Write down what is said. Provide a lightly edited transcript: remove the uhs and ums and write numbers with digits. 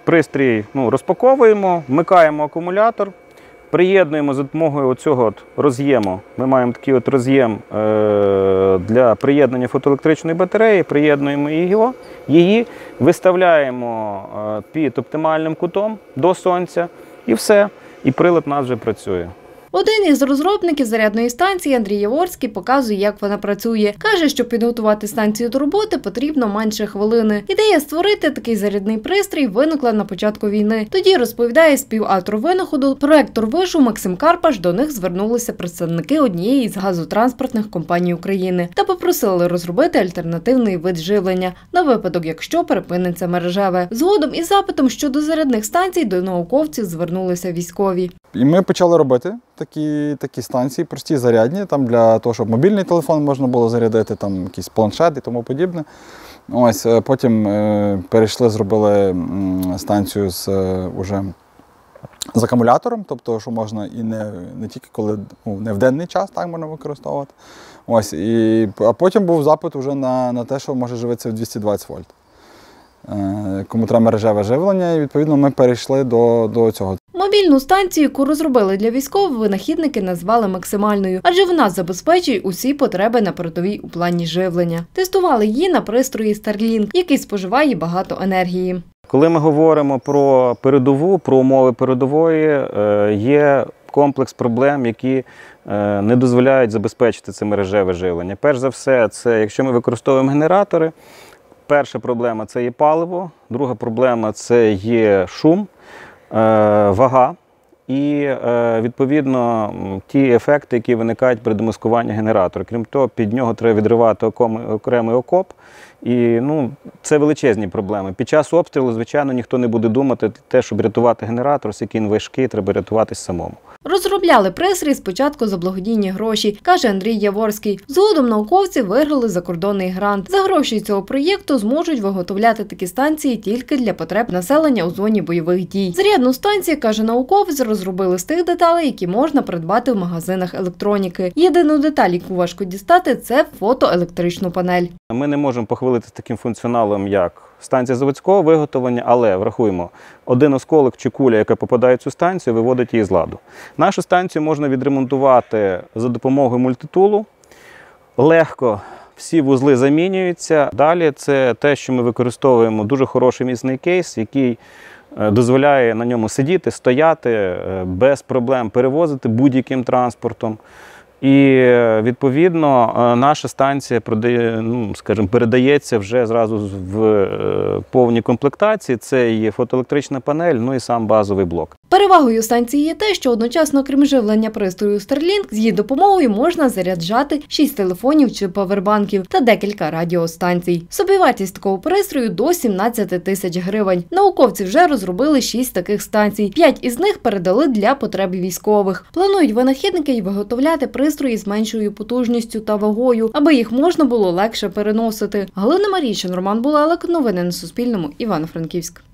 Пристрій розпаковуємо, вмикаємо акумулятор, приєднуємо за допомогою цього роз'єму. Ми маємо такий роз'єм для приєднання фотоелектричної батареї, приєднуємо її, виставляємо під оптимальним кутом до сонця і все. І прилад у нас вже працює. Один із розробників зарядної станції Андрій Яворський показує, як вона працює. Каже, щоб підготувати станцію до роботи, потрібно менше хвилини. Ідея створити такий зарядний пристрій виникла на початку війни. Тоді, розповідає співавтор винаходу, проектор вишу Максим Карпаш, до них звернулися представники однієї з газотранспортних компаній України та попросили розробити альтернативний вид живлення на випадок, якщо перепиниться мережеве. Згодом із запитом щодо зарядних станцій до науковців звернулися військові. І ми почали робити такі станції, прості зарядні, там для того, щоб мобільний телефон можна було зарядити, там якийсь планшет і тому подібне. Ось, потім перейшли, зробили станцію з акумулятором, тобто, що можна і не тільки коли не в денний час так можна використовувати. Ось, а потім був запит вже на те, що може живитися в 220 вольт. Кому треба мережеве живлення, і відповідно ми перейшли до цього. Мобільну станцію, яку розробили для військових, винахідники назвали максимальною, адже вона забезпечує усі потреби на передовій у плані живлення. Тестували її на пристрої Starlink, який споживає багато енергії. Коли ми говоримо про передову, про умови передової, є комплекс проблем, які не дозволяють забезпечити це мережеве живлення. Перш за все, це якщо ми використовуємо генератори, перша проблема – це є паливо, друга проблема – це є шум, вага і, відповідно, ті ефекти, які виникають при демаскуванні генератора. Крім того, під нього треба відривати окремий окоп. І це величезні проблеми. Під час обстрілу, звичайно, ніхто не буде думати те, щоб рятувати генератор, оскільки він важкий, треба рятуватись самому. Розробляли пристрій спочатку за благодійні гроші, каже Андрій Яворський. Згодом науковці виграли закордонний грант. За гроші цього проєкту зможуть виготовляти такі станції тільки для потреб населення у зоні бойових дій. Зарядну станцію, каже науковець, розробили з тих деталей, які можна придбати в магазинах електроніки. Єдину деталь, яку важко дістати – це фотоелектричну панель. Ми не можемо похвалитися таким функціоналом, як станція заводського виготовлення, але врахуємо, один осколок чи куля, яка попадає в цю станцію, виводить її з ладу. Нашу станцію можна відремонтувати за допомогою мультитулу. Легко всі вузли замінюються. Далі це те, що ми використовуємо дуже хороший міцний кейс, який дозволяє на ньому сидіти, стояти, без проблем перевозити будь-яким транспортом. І, відповідно, наша станція передається вже зразу в повній комплектації. Це і фотоелектрична панель, і сам базовий блок. Перевагою станції є те, що одночасно, крім живлення пристрою Starlink, з її допомогою можна заряджати 6 телефонів чи павербанків та декілька радіостанцій. Собівартість такого пристрою до 17 тисяч гривень. Науковці вже розробили 6 таких станцій. 5 із них передали для потреб військових. Планують винахідники й виготовляти пристрої з меншою потужністю та вагою, аби їх можна було легше переносити. Галина Марійчин, Роман Булелик. Новини на Суспільному. Івано-Франківськ.